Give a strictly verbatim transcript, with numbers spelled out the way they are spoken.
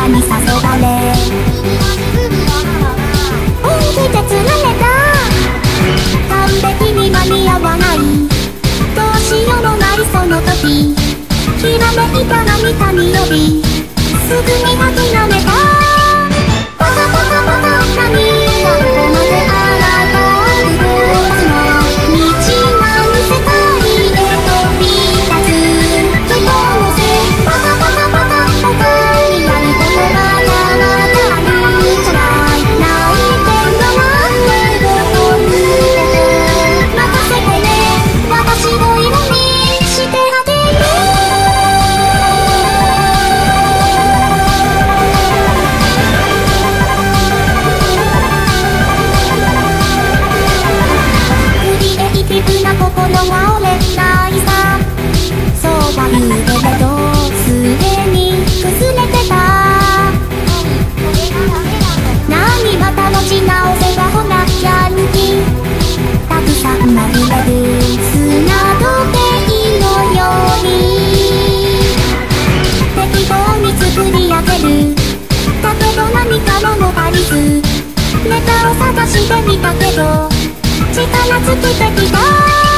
らに誘われ本気で釣られた完璧に間に合わない、どうしようもないその時ひらめいた何かによりすぐに諦めた。パタパタパタ何がどこまであらがうローズの道なん世界へ飛び立つ人のせい。パタパタパタ他にやることがまだあるじゃない、泣いて笑ってごとぬ任せてね、私の色にしてあげる。クリエイティブな心は折れないさ、そうは言うけれどすでに崩れてた。何また持ち直せばほらやる気たくさんまみれる砂時計のように適当に作り上げる。だけど何か物足りずネタを探してみたけど力尽きてきた。